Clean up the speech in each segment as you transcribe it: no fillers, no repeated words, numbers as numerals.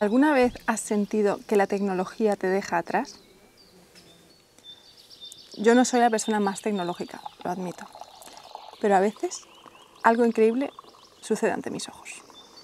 ¿Alguna vez has sentido que la tecnología te deja atrás? Yo no soy la persona más tecnológica, lo admito, pero a veces algo increíble sucede ante mis ojos.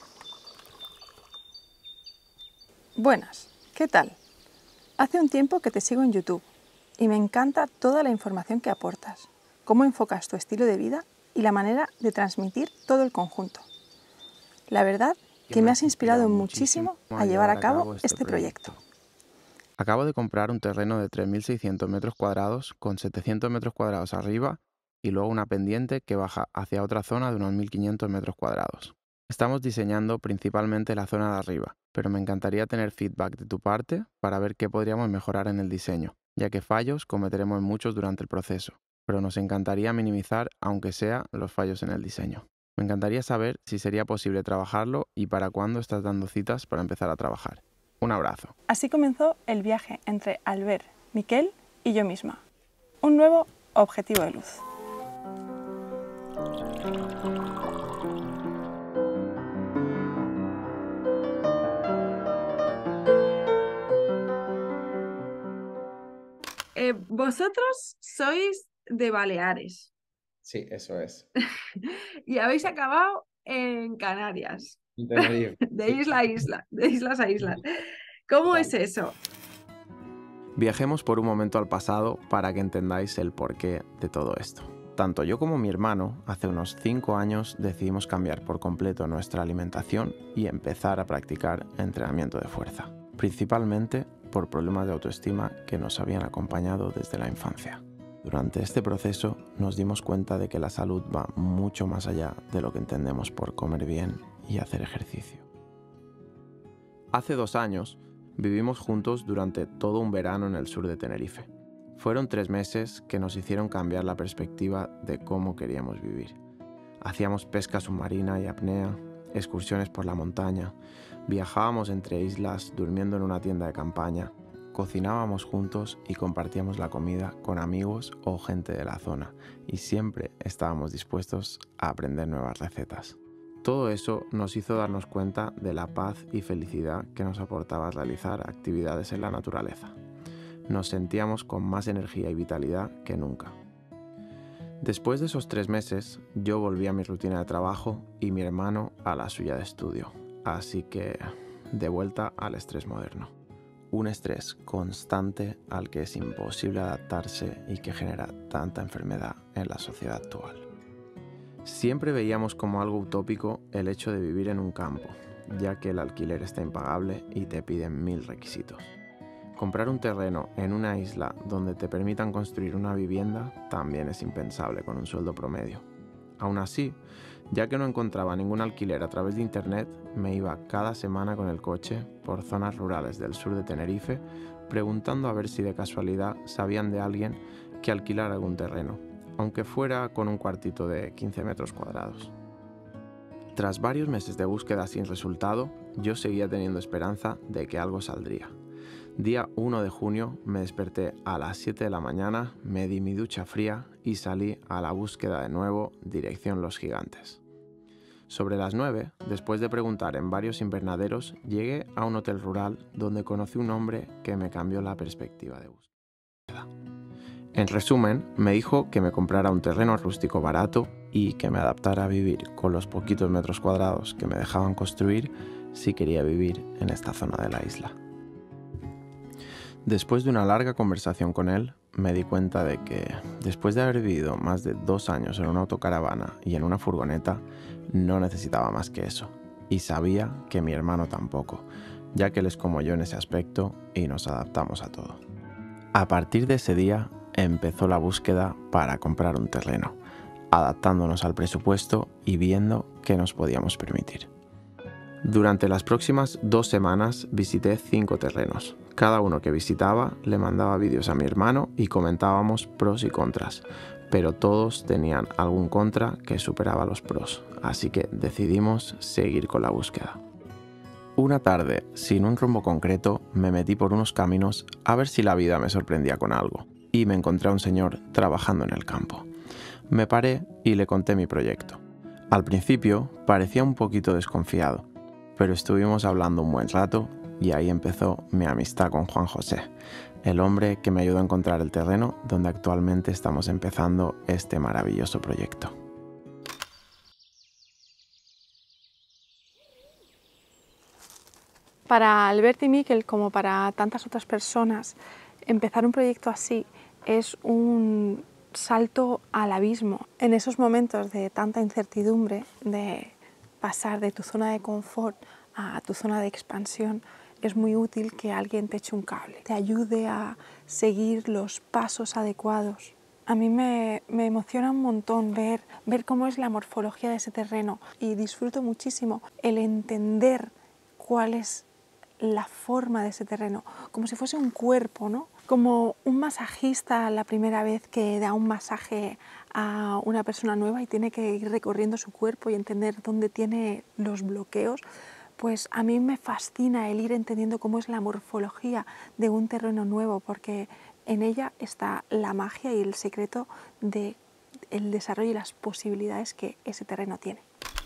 Buenas, ¿qué tal? Hace un tiempo que te sigo en YouTube y me encanta toda la información que aportas, cómo enfocas tu estilo de vida y la manera de transmitir todo el conjunto. La verdad que me has inspirado muchísimo a llevar a cabo este proyecto. Acabo de comprar un terreno de 3.600 metros cuadrados con 700 metros cuadrados arriba y luego una pendiente que baja hacia otra zona de unos 1.500 metros cuadrados. Estamos diseñando principalmente la zona de arriba, pero me encantaría tener feedback de tu parte para ver qué podríamos mejorar en el diseño, ya que fallos cometeremos muchos durante el proceso, pero nos encantaría minimizar, aunque sea, los fallos en el diseño. Me encantaría saber si sería posible trabajarlo y para cuándo estás dando citas para empezar a trabajar. Un abrazo. Así comenzó el viaje entre Albert, Miquel y yo misma. Un nuevo objetivo de luz. Vosotros sois de Baleares Sí, eso es. y habéis acabado en Canarias, Tenerife. de isla a isla, de islas a islas. ¿Cómo es eso? Viajemos por un momento al pasado para que entendáis el porqué de todo esto. Tanto yo como mi hermano, hace unos 5 años, decidimos cambiar por completo nuestra alimentación y empezar a practicar entrenamiento de fuerza, principalmente por problemas de autoestima que nos habían acompañado desde la infancia. Durante este proceso nos dimos cuenta de que la salud va mucho más allá de lo que entendemos por comer bien y hacer ejercicio. Hace 2 años, vivimos juntos durante todo un verano en el sur de Tenerife. Fueron 3 meses que nos hicieron cambiar la perspectiva de cómo queríamos vivir. Hacíamos pesca submarina y apnea, excursiones por la montaña, viajábamos entre islas durmiendo en una tienda de campaña, cocinábamos juntos y compartíamos la comida con amigos o gente de la zona, y siempre estábamos dispuestos a aprender nuevas recetas. Todo eso nos hizo darnos cuenta de la paz y felicidad que nos aportaba realizar actividades en la naturaleza. Nos sentíamos con más energía y vitalidad que nunca. Después de esos 3 meses, yo volví a mi rutina de trabajo y mi hermano a la suya de estudio. Así que, de vuelta al estrés moderno. Un estrés constante al que es imposible adaptarse y que genera tanta enfermedad en la sociedad actual. Siempre veíamos como algo utópico el hecho de vivir en un campo, ya que el alquiler está impagable y te piden 1000 requisitos. Comprar un terreno en una isla donde te permitan construir una vivienda también es impensable con un sueldo promedio. Aún así, ya que no encontraba ningún alquiler a través de internet, me iba cada semana con el coche por zonas rurales del sur de Tenerife preguntando a ver si de casualidad sabían de alguien que alquilara algún terreno, aunque fuera con un cuartito de 15 metros cuadrados. Tras varios meses de búsqueda sin resultado, yo seguía teniendo esperanza de que algo saldría. Día 1 de junio me desperté a las 7 de la mañana, me di mi ducha fría y salí a la búsqueda de nuevo, dirección Los Gigantes. Sobre las 9, después de preguntar en varios invernaderos, llegué a un hotel rural donde conocí un hombre que me cambió la perspectiva de búsqueda. En resumen, me dijo que me comprara un terreno rústico barato y que me adaptara a vivir con los poquitos metros cuadrados que me dejaban construir si quería vivir en esta zona de la isla. Después de una larga conversación con él, me di cuenta de que, después de haber vivido más de 2 años en una autocaravana y en una furgoneta, no necesitaba más que eso. Y sabía que mi hermano tampoco, ya que él es como yo en ese aspecto y nos adaptamos a todo. A partir de ese día, empezó la búsqueda para comprar un terreno, adaptándonos al presupuesto y viendo qué nos podíamos permitir. Durante las próximas 2 semanas visité 5 terrenos. Cada uno que visitaba le mandaba vídeos a mi hermano y comentábamos pros y contras, pero todos tenían algún contra que superaba los pros, así que decidimos seguir con la búsqueda. Una tarde, sin un rumbo concreto, me metí por unos caminos a ver si la vida me sorprendía con algo, y me encontré a un señor trabajando en el campo. Me paré y le conté mi proyecto. Al principio parecía un poquito desconfiado, pero estuvimos hablando un buen rato y ahí empezó mi amistad con Juan José, el hombre que me ayudó a encontrar el terreno donde actualmente estamos empezando este maravilloso proyecto. Para Albert y Miquel, como para tantas otras personas, empezar un proyecto así es un salto al abismo. En esos momentos de tanta incertidumbre, de pasar de tu zona de confort a tu zona de expansión, es muy útil que alguien te eche un cable, te ayude a seguir los pasos adecuados. A mí me emociona un montón ver cómo es la morfología de ese terreno y disfruto muchísimo el entender cuál es la forma de ese terreno, como si fuese un cuerpo, ¿no? Como un masajista la primera vez que da un masaje a una persona nueva y tiene que ir recorriendo su cuerpo y entender dónde tiene los bloqueos. Pues a mí me fascina el ir entendiendo cómo es la morfología de un terreno nuevo, porque en ella está la magia y el secreto del desarrollo y las posibilidades que ese terreno tiene.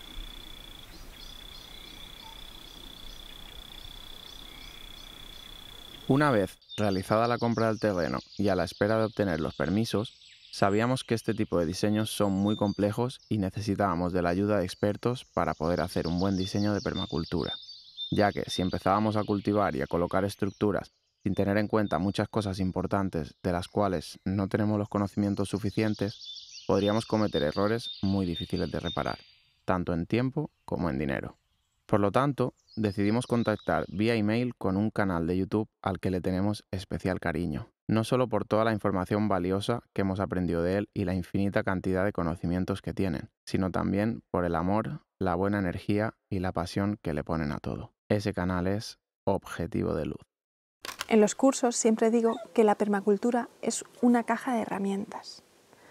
Una vez realizada la compra del terreno y a la espera de obtener los permisos, sabíamos que este tipo de diseños son muy complejos y necesitábamos de la ayuda de expertos para poder hacer un buen diseño de permacultura, ya que si empezábamos a cultivar y a colocar estructuras sin tener en cuenta muchas cosas importantes de las cuales no tenemos los conocimientos suficientes, podríamos cometer errores muy difíciles de reparar, tanto en tiempo como en dinero. Por lo tanto, decidimos contactar vía email con un canal de YouTube al que le tenemos especial cariño, no solo por toda la información valiosa que hemos aprendido de él y la infinita cantidad de conocimientos que tienen, sino también por el amor, la buena energía y la pasión que le ponen a todo. Ese canal es Objetivo de Luz. En los cursos siempre digo que la permacultura es una caja de herramientas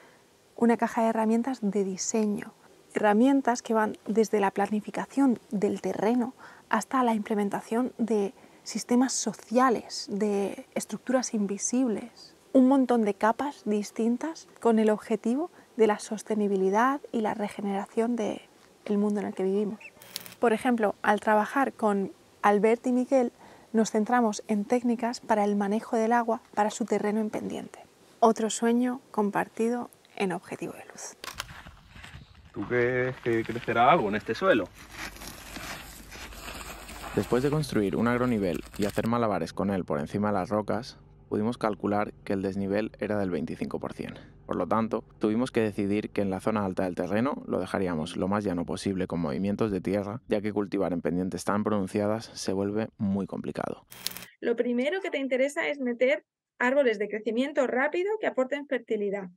de diseño, herramientas que van desde la planificación del terreno hasta la implementación de sistemas sociales, de estructuras invisibles, un montón de capas distintas con el objetivo de la sostenibilidad y la regeneración del mundo en el que vivimos. Por ejemplo, al trabajar con Albert y Miquel, nos centramos en técnicas para el manejo del agua para su terreno en pendiente. Otro sueño compartido en Objetivo de Luz. ¿Tú crees que crecerá algo en este suelo? Después de construir un agronivel y hacer malabares con él por encima de las rocas, pudimos calcular que el desnivel era del 25%. Por lo tanto, tuvimos que decidir que en la zona alta del terreno lo dejaríamos lo más llano posible con movimientos de tierra, ya que cultivar en pendientes tan pronunciadas se vuelve muy complicado. Lo primero que te interesa es meter árboles de crecimiento rápido que aporten fertilidad.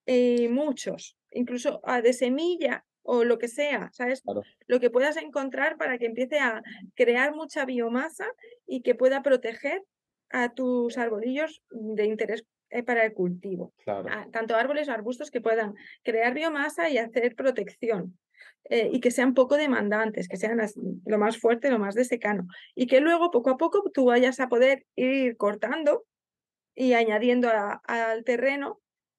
Muchos, incluso de semilla o lo que sea, ¿sabes? Claro. Lo que puedas encontrar para que empiece a crear mucha biomasa y que pueda proteger a tus arbolillos de interés para el cultivo. Claro. Tanto árboles o arbustos que puedan crear biomasa y hacer protección. Y que sean poco demandantes, que sean lo más fuerte, lo más de secano. Y que luego, poco a poco, tú vayas a poder ir cortando y añadiendo al terreno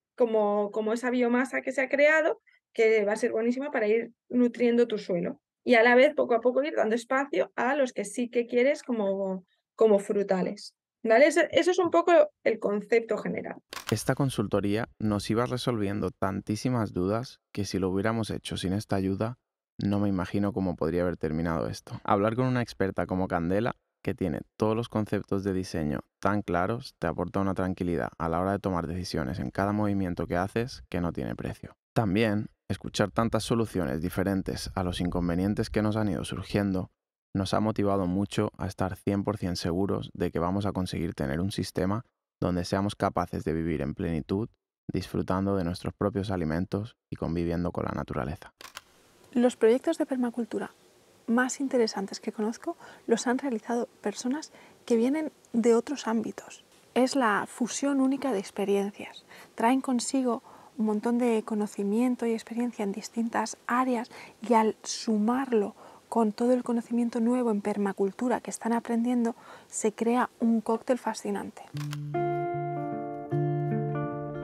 como esa biomasa que se ha creado, que va a ser buenísima para ir nutriendo tu suelo. Y a la vez, poco a poco, ir dando espacio a los que sí que quieres como frutales. ¿Vale? Eso es un poco el concepto general. Esta consultoría nos iba resolviendo tantísimas dudas que si lo hubiéramos hecho sin esta ayuda, no me imagino cómo podría haber terminado esto. Hablar con una experta como Candela, que tiene todos los conceptos de diseño tan claros, te aporta una tranquilidad a la hora de tomar decisiones en cada movimiento que haces que no tiene precio. También, escuchar tantas soluciones diferentes a los inconvenientes que nos han ido surgiendo nos ha motivado mucho a estar 100% seguros de que vamos a conseguir tener un sistema donde seamos capaces de vivir en plenitud, disfrutando de nuestros propios alimentos y conviviendo con la naturaleza. Los proyectos de permacultura más interesantes que conozco los han realizado personas que vienen de otros ámbitos. Es la fusión única de experiencias. Traen consigo un montón de conocimiento y experiencia en distintas áreas y al sumarlo con todo el conocimiento nuevo en permacultura que están aprendiendo, se crea un cóctel fascinante.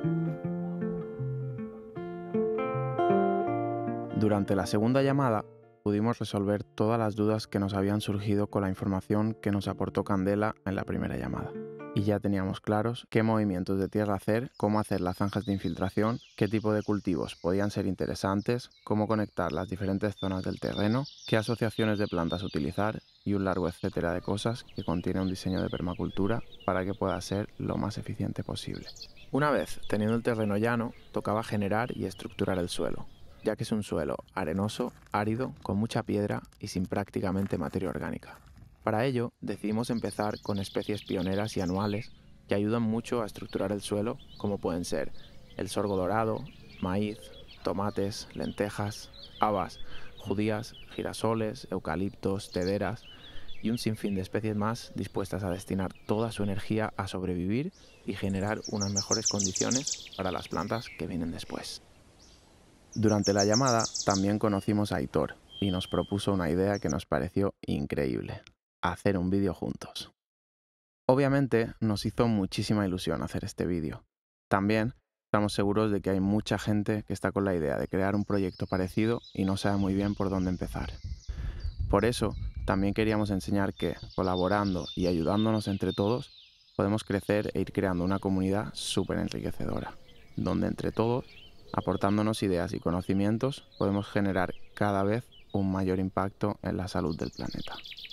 Durante la segunda llamada, pudimos resolver todas las dudas que nos habían surgido con la información que nos aportó Candela en la primera llamada. Y ya teníamos claros qué movimientos de tierra hacer, cómo hacer las zanjas de infiltración, qué tipo de cultivos podían ser interesantes, cómo conectar las diferentes zonas del terreno, qué asociaciones de plantas utilizar y un largo etcétera de cosas que contiene un diseño de permacultura para que pueda ser lo más eficiente posible. Una vez teniendo el terreno llano, tocaba generar y estructurar el suelo, ya que es un suelo arenoso, árido, con mucha piedra y sin prácticamente materia orgánica. Para ello, decidimos empezar con especies pioneras y anuales que ayudan mucho a estructurar el suelo, como pueden ser el sorgo dorado, maíz, tomates, lentejas, habas, judías, girasoles, eucaliptos, tederas y un sinfín de especies más dispuestas a destinar toda su energía a sobrevivir y generar unas mejores condiciones para las plantas que vienen después. Durante la llamada también conocimos a Aitor y nos propuso una idea que nos pareció increíble: hacer un vídeo juntos. Obviamente nos hizo muchísima ilusión hacer este vídeo. También estamos seguros de que hay mucha gente que está con la idea de crear un proyecto parecido y no sabe muy bien por dónde empezar. Por eso también queríamos enseñar que, colaborando y ayudándonos entre todos, podemos crecer e ir creando una comunidad súper enriquecedora, donde entre todos, aportándonos ideas y conocimientos, podemos generar cada vez un mayor impacto en la salud del planeta.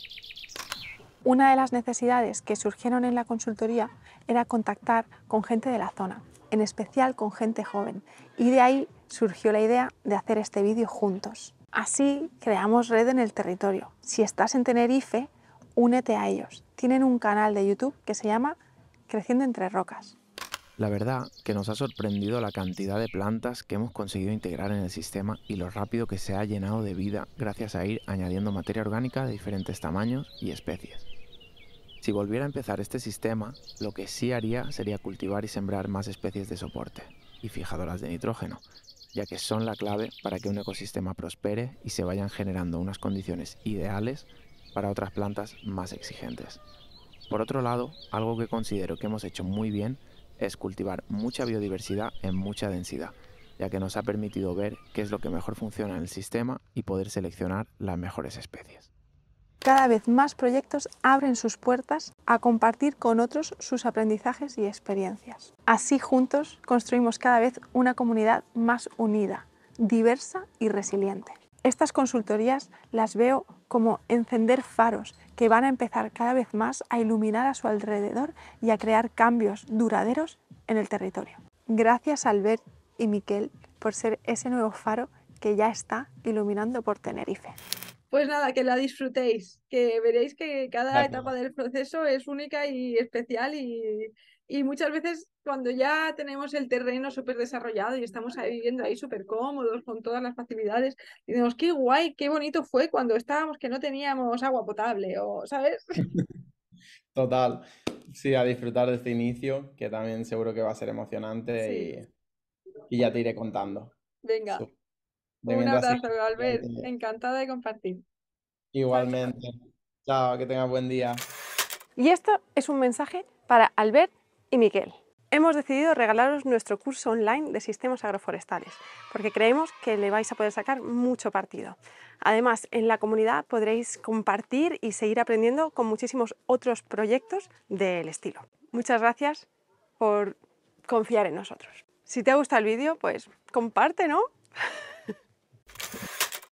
Una de las necesidades que surgieron en la consultoría era contactar con gente de la zona, en especial con gente joven, y de ahí surgió la idea de hacer este vídeo juntos. Así creamos red en el territorio. Si estás en Tenerife, únete a ellos. Tienen un canal de YouTube que se llama Creciendo entre Rocas. La verdad que nos ha sorprendido la cantidad de plantas que hemos conseguido integrar en el sistema y lo rápido que se ha llenado de vida gracias a ir añadiendo materia orgánica de diferentes tamaños y especies. Si volviera a empezar este sistema, lo que sí haría sería cultivar y sembrar más especies de soporte y fijadoras de nitrógeno, ya que son la clave para que un ecosistema prospere y se vayan generando unas condiciones ideales para otras plantas más exigentes. Por otro lado, algo que considero que hemos hecho muy bien es cultivar mucha biodiversidad en mucha densidad, ya que nos ha permitido ver qué es lo que mejor funciona en el sistema y poder seleccionar las mejores especies. Cada vez más proyectos abren sus puertas a compartir con otros sus aprendizajes y experiencias. Así juntos construimos cada vez una comunidad más unida, diversa y resiliente. Estas consultorías las veo como encender faros que van a empezar cada vez más a iluminar a su alrededor y a crear cambios duraderos en el territorio. Gracias a Albert y Miquel por ser ese nuevo faro que ya está iluminando por Tenerife. Pues nada, que la disfrutéis, que veréis que cada Gracias. etapa del proceso es única y especial y muchas veces cuando ya tenemos el terreno súper desarrollado y estamos ahí viviendo ahí súper cómodos con todas las facilidades, decimos, qué guay, qué bonito fue cuando estábamos que no teníamos agua potable o, ¿sabes? Total. Sí, a disfrutar de este inicio, que también seguro que va a ser emocionante Sí. y ya te iré contando. Venga, De un mientras, abrazo, Albert, encantada de compartir. Chao, chao. igualmente. Chao, que tengas buen día. Y esto es un mensaje para Albert y Miquel. Hemos decidido regalaros nuestro curso online de sistemas agroforestales, porque creemos que le vais a poder sacar mucho partido. Además, en la comunidad podréis compartir y seguir aprendiendo con muchísimos otros proyectos del estilo. Muchas gracias por confiar en nosotros. Si te ha gustado el vídeo, pues comparte, ¿no?